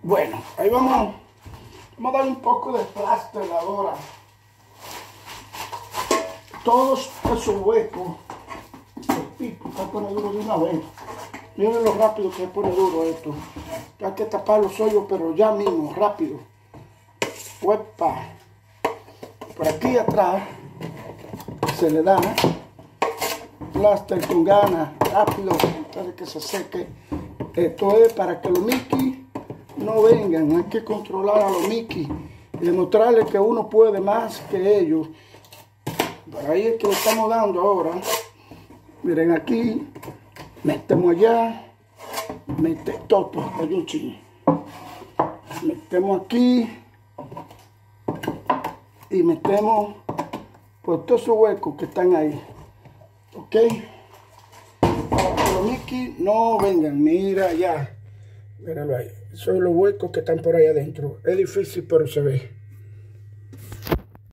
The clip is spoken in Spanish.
Bueno, ahí vamos a dar un poco de pláster ahora. Todos esos huecos, el pipo se pone duro de una vez. Miren lo rápido que se pone duro esto. Hay que tapar los hoyos, pero ya mismo, rápido. Huepa. Por aquí atrás se le da pláster con ganas, rápido, antes de que se seque. Esto es para que los Mickey no vengan. Hay que controlar a los Mickey y demostrarles que uno puede más que ellos. Por ahí es que le estamos dando ahora. Miren aquí, metemos allá, todo, hay un ching. Metemos aquí y metemos por todos esos huecos que están ahí. Ok, para que los Mickey no vengan. Mira allá, míralo ahí, son los huecos que están por ahí adentro. Es difícil, pero se ve.